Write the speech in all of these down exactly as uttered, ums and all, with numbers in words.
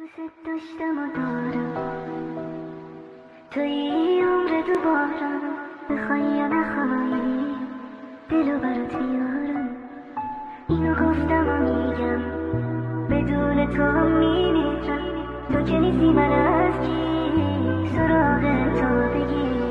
دوست داشتم و دارم توی عمر دوبارم، بخوای یا نخوایی دلو برات میارم. اینو گفتم و میگم بدون تو میمیرم. تو که نیستی من از کی سراغ تو بگیرم.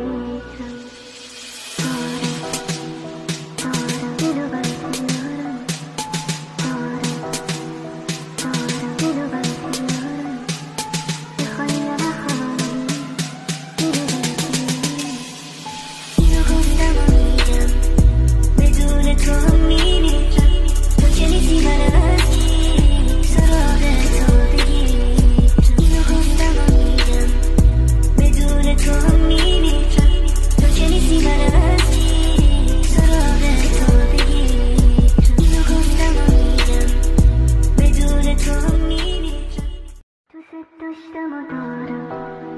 دارم دارم دلو برات میارم. دارم دارم دلو برات میارم. بخوای یا نخوایی دلو برات میارم. اینو گفتم و میگم بدون تو میمیرم. تو که نیستی من از کی سراغ تو بگیرم. اینو گفتم و میگم بدون تو میمیرم. تو که نیستی من از کی سراغ تو بگیرم. اینو گفتم و میگم بدون تو میمیرم. دوست داشتم و دارم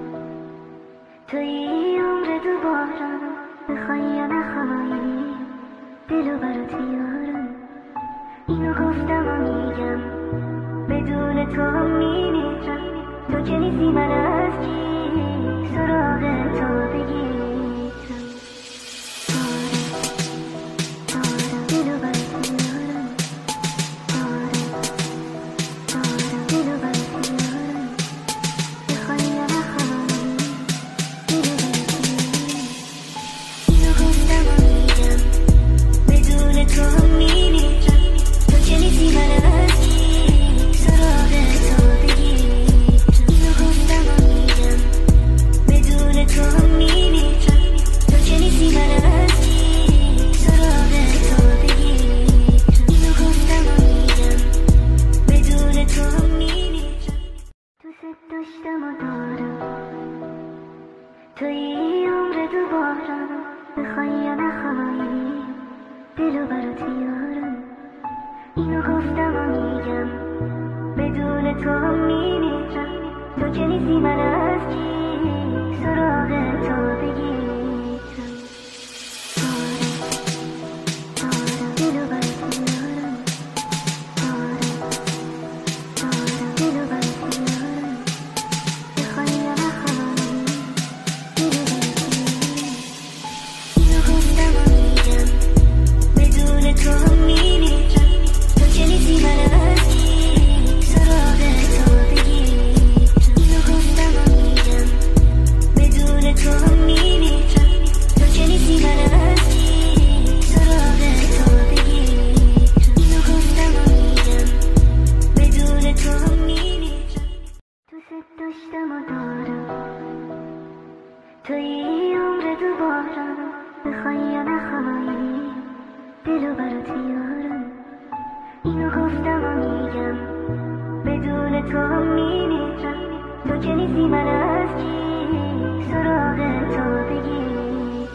توی عمر دوبارم، بخوای یا نخوایی دلو برات میارم. اینو گفتم و میگم بدون تو میمیرم. تو که نیستی من از کی سراغ تو بگیرم. دارم دارم دلو برات میارم. دارم دارم دلو برات میارم. بخوای یا نخوایی دلو برات میارم. اینو گفتم و میگم بدون تو میمیرم. تو که نیستی من از کی سراغ تو بگیرم. اینو گفتم و میگم بدون تو میمیرم. تو که نیستی من از کی سراغ تو بگیرم. اینو گفتم و میگم بدون تو میمیرم. دوست داشتم و دارم توی عمر دوبارم، بخوای یا نخوایی دلو برات میارم. اینو گفتم و میگم بدون تو میمیرم. تو که نیستی من از کی سراغ تو بگیرم. دارم دارم دلو برات میارم. دارم دارم دلو برات میارم. بخوای یا نخوایی دلو برات میارم. اینو گفتم و میگم بدون تو میمیرم. تو که نیستی من از کی سراغ تو بگیرم. اینو گفتم و میگم بدون تو میمیرم. تو که نیستی من از کی سراغ تو بگیرم. اینو گفتم و میگم بدون تو میمیرم. دوست داشتم و دارم توی عمر دوبارم، بخوای یا نخوایی دلو برات میارم. اینو گفتم و میگم بدون تو میمیرم. تو که نیستی من از کی سراغ تو بگیرم.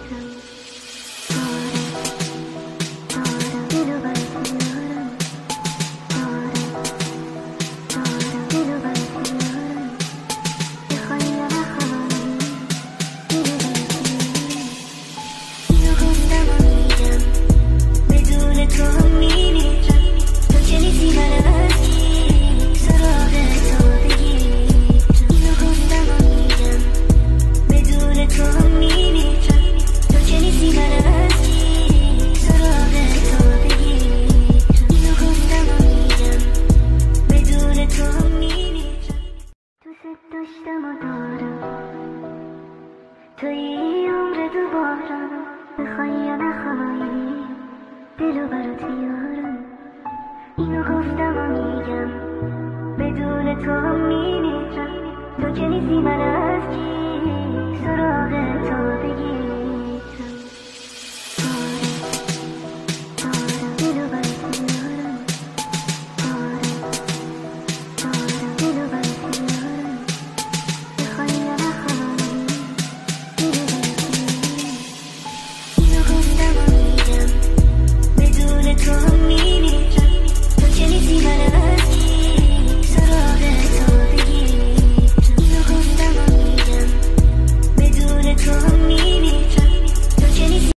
دارم دارم دلو برات میارم. دارم دارم دلو برات میارم. بخوای یا نخوایی دلو برات میارم. اینو گفتم و میگم بدون تو میمیرم. تو که نیستی من از کی سراغ تو بگیرم. اینو گفتم و میگم بدون تو میمیرم. تو که نیستی من از کی سراغ تو بگیرم. اینو گفتم و میگم بدون تو میمیرم. دوست داشتم و دارم توی عمر دوبارم، بخوای یا نخوایی دلو برات میارم. اینو گفتم و میگم بدون تو میمیرم. تو که نیستی من از کی سراغ تو